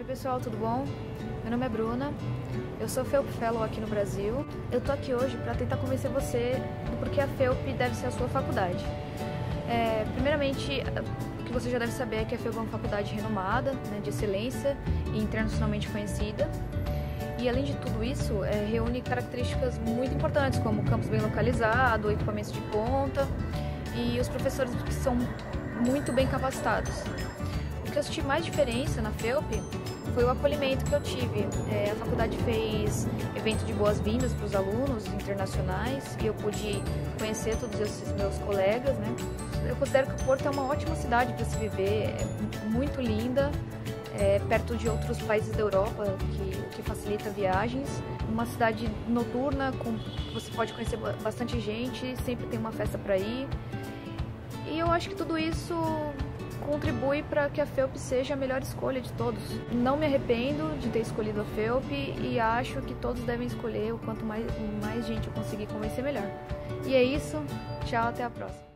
pessoal, tudo bom? Meu nome é Bruna, eu sou FEUP Fellow aqui no Brasil. Eu tô aqui hoje para tentar convencer você do porquê a FEUP deve ser a sua faculdade. Primeiramente, o que você já deve saber é que a FEUP é uma faculdade renomada, né, de excelência e internacionalmente conhecida. E além de tudo isso, reúne características muito importantes, como campus bem localizado, equipamentos de ponta e os professores que são muito bem capacitados. O que eu senti mais diferença na FEUP foi o acolhimento que eu tive. A faculdade fez evento de boas-vindas para os alunos internacionais e eu pude conhecer todos esses meus colegas, né? Eu considero que o Porto é uma ótima cidade para se viver, é muito linda, perto de outros países da Europa, o que facilita viagens. Uma cidade noturna, você pode conhecer bastante gente, sempre tem uma festa para ir. E eu acho que tudo isso contribui para que a FEUP seja a melhor escolha de todos. Não me arrependo de ter escolhido a FEUP e acho que todos devem escolher o quanto mais gente eu conseguir convencer, melhor. E é isso, tchau, até a próxima.